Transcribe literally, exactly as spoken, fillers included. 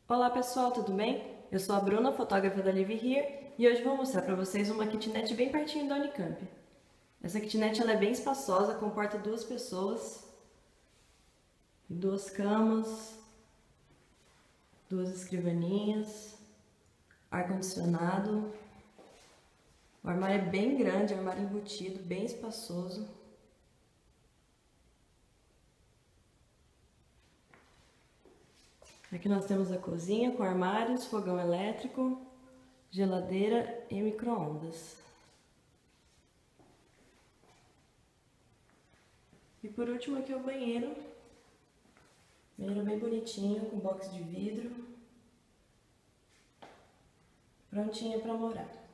Olá pessoal, tudo bem? Eu sou a Bruna, fotógrafa da Live Here, e hoje vou mostrar para vocês uma kitnet bem pertinho da Unicamp. Essa kitnet ela é bem espaçosa, comporta duas pessoas, duas camas, duas escrivaninhas, ar-condicionado. O armário é bem grande, armário embutido, bem espaçoso. Aqui nós temos a cozinha com armários, fogão elétrico, geladeira e micro-ondas. E por último aqui é o banheiro. Banheiro bem bonitinho, com box de vidro. Prontinha para morar.